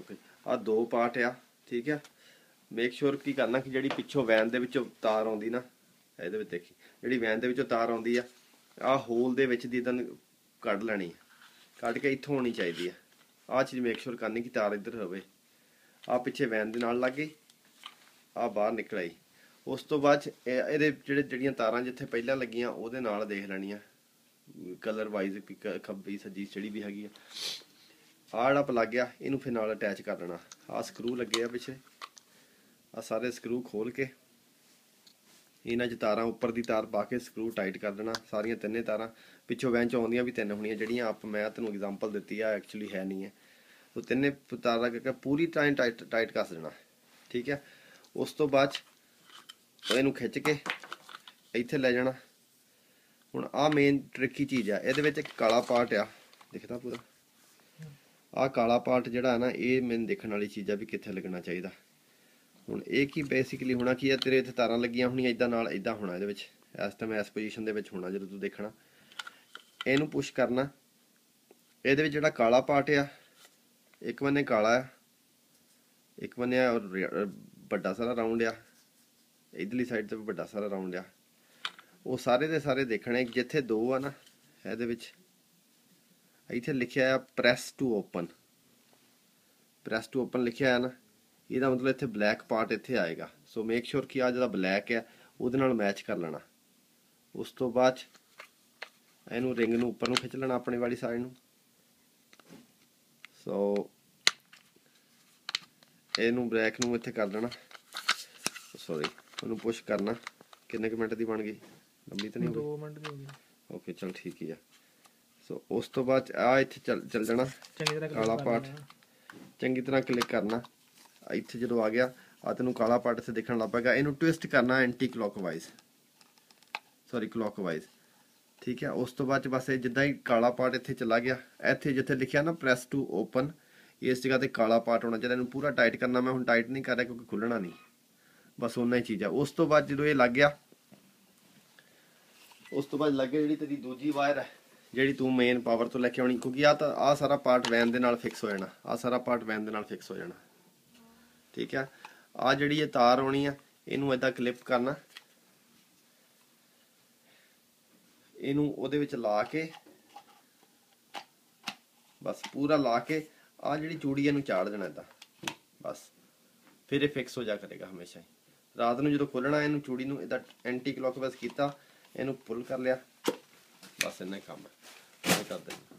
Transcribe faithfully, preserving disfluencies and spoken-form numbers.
Okay आ दो part आ ठीक है। मेक श्योर की करना कि जी पिछों वैन दे विचों तार आउंदी ना ये देखी जी वैन दे विचों तार आउंदी आ आ होल दे विच दी तन कढ़ लैनी है, कढ़ के इत्थों होनी चाहिए है। आ चीज़ मेक श्योर करनी कि तार इधर होवे। आ पिछे वैन दे नाल लग गई, आ बाहर निकल आई। उस तो बाद ये जड़ियाँ तारां जिथे पहला लगियां उहदे नाल देख लैनियां कलर वाइज खब्बी सज्जी ਜਿਹੜੀ भी हैगी आ जिहड़ा प्लग गया इनू फिर नाल अटैच कर लेना। आ स्क्रू लगे आ पिछे, आ सारे स्क्रू खोल के इन्हां च तारां उपर दी तार पा के स्क्रू टाइट कर देना। सारियां तिन्ने तारां पिछों वैन च आउंदियां भी तिन्न होणियां जिहड़ियां आप मैं तैनूं एग्जाम्पल दित्ती आ एक्चुअली है नहीं है। तो तिन्ने तारां करके पूरी टाइट टाइट टाइट कस देना ठीक है। उस तो बाद इनू खिच के इत्थे ले जाना। हुण आ मेन ट्रिकी चीज़ है, इहदे विच इक काला पार्ट आ दिखदा पूरा। आ काला पार्ट जिहड़ा है ना ये मैनूं देखण वाली चीज़ है भी कित्थे लगना चाहिए। हुण ये की बेसिकली होना की है तेरे इत्थे तारां लगियां होणियां इदां नाल इदां होना इहदे विच इस टाइम इस पोजीशन दे विच होना जदों तूं देखना। इहनूं पुश करना, इहदे विच जिहड़ा काला पार्ट आ एक बन्ने काला आ एक बन्ने वड्डा सारा राउंड आ, इधरली साइड ते वड्डा सारा राउंड आ। वो सारे दे सारे देखने जिथे दो आ ना इहदे विच इत्थे लिखिया आ press to open, press to open लिखिया है ना ਇਹਦਾ मतलब इत्थे ब्लैक पार्ट इत्थे आएगा। सो मेक श्योर कि आ जिहड़ा ब्लैक है ਉਹਦੇ ਨਾਲ मैच कर लेना। उस तो बाद ਇਹਨੂੰ रिंग ਨੂੰ ਉੱਪਰ ਨੂੰ ਖਿੱਚ ਲੈਣਾ अपनी वाली साइड ਨੂੰ। सो ਇਹਨੂੰ ब्लैक ਨੂੰ ਇੱਥੇ कर देना, सॉरी ਉਹਨੂੰ पुश करना। किन्ने क मिनट दी बन गई, लंबी तो नहीं दो मिनट दी हो गई। ओके चल ठीक ही है। सो उस तो बाद आ इत्थे चल चल जाना काला पार्ट चंगी तरह क्लिक करना। इत्थे जो आ गया आ तेनों काला पार्ट इत्थे दिखण लग पेगा। इनू ट्विस्ट करना एंटी क्लॉकवाइज सॉरी क्लॉकवाइज ठीक है। उस तो बाद बस जिद्दां ही काला पार्ट इत्थे चला गया इत्थे जिथे लिखिया ना प्रैस टू ओपन इस जगह ते काला पार्ट होना चाहिए। इनू पूरा टाइट करना, मैं हुण टाइट नहीं कर रहा क्योंकि खुलना नहीं, बस उन्ना ही चीज़ है। उस तो बाद जो ये लग गया उस तो बाद लग गया जी तेरी दूजी वायर है जी तू मेन पावर तो लैके आनी क्योंकि आ तो आ सारा पार्ट वैन दे नाल फिक्स हो जाना। आ सारा पार्ट वैन दे नाल फिक्स हो जाना ठीक है। आ जी ये तार आनी है इनू इदा क्लिप करना, इनू उहदे विच ला के बस पूरा ला के आ जी चूड़ी इनू चाड़ देना इदा बस, फिर ये फिक्स हो जा करेगा हमेशा ही। रात नूं जो खोलना इनू चूड़ी नूं इदा एंटी क्लॉकवाइज कीता इनू पुल कर लिया बस इन्ना ही काम है कर देना।